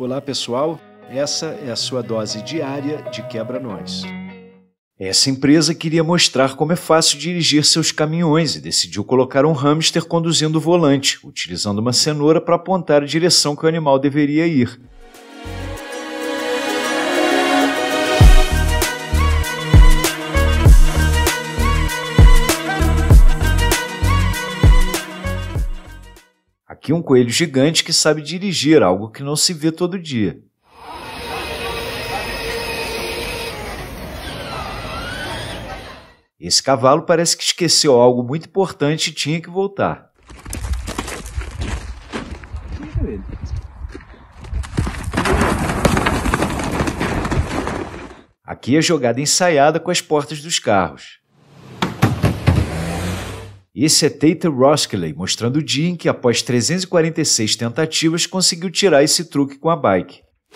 Olá pessoal, essa é a sua dose diária de quebra-nós. Essa empresa queria mostrar como é fácil dirigir seus caminhões e decidiu colocar um hamster conduzindo o volante, utilizando uma cenoura para apontar a direção que o animal deveria ir. Aqui um coelho gigante que sabe dirigir, algo que não se vê todo dia. Esse cavalo parece que esqueceu algo muito importante e tinha que voltar. Aqui a jogada ensaiada com as portas dos carros. Esse é Tate Roskelley, mostrando o dia em que, após 346 tentativas, conseguiu tirar esse truque com a bike.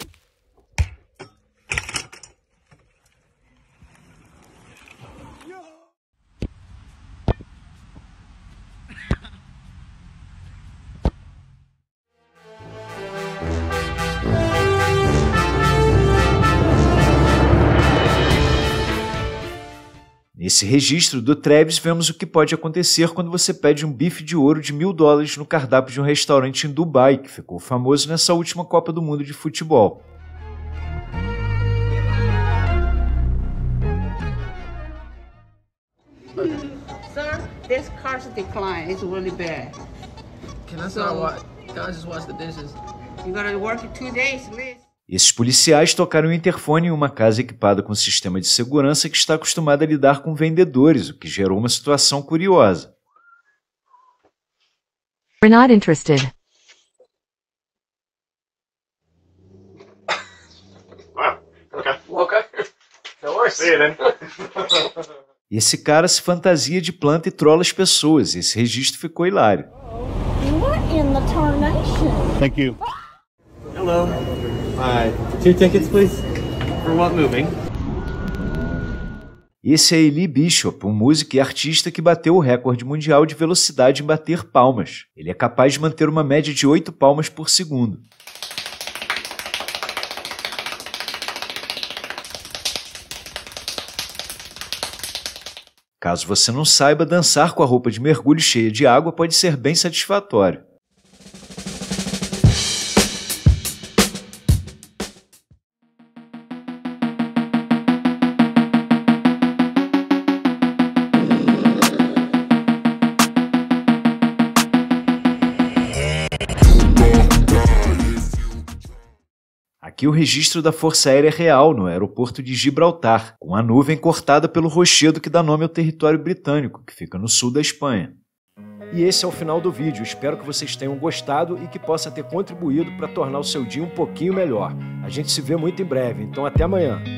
Nesse registro do Travis, vemos o que pode acontecer quando você pede um bife de ouro de $1000 no cardápio de um restaurante em Dubai, que ficou famoso nessa última Copa do Mundo de futebol. Sir, this car's decline. It's really bad. Can I start watch? Can I just watch the dishes? You gotta work in 2 days, Liz. Esses policiais tocaram o interfone em uma casa equipada com sistema de segurança que está acostumada a lidar com vendedores, o que gerou uma situação curiosa. We're not interested. Wow. Okay. Okay. No worries. See you then. Esse cara se fantasia de planta e trola as pessoas, e esse registro ficou hilário. What in the tarnation? Thank you. Hello. 2 tickets, please. For what movie? Esse é Eli Bishop, um músico e artista que bateu o recorde mundial de velocidade em bater palmas. Ele é capaz de manter uma média de 8 palmas por segundo. Caso você não saiba, dançar com a roupa de mergulho cheia de água pode ser bem satisfatório. Aqui o registro da Força Aérea Real no aeroporto de Gibraltar, com a nuvem cortada pelo rochedo que dá nome ao território britânico, que fica no sul da Espanha. E esse é o final do vídeo. Espero que vocês tenham gostado e que possa ter contribuído para tornar o seu dia um pouquinho melhor. A gente se vê muito em breve, então até amanhã.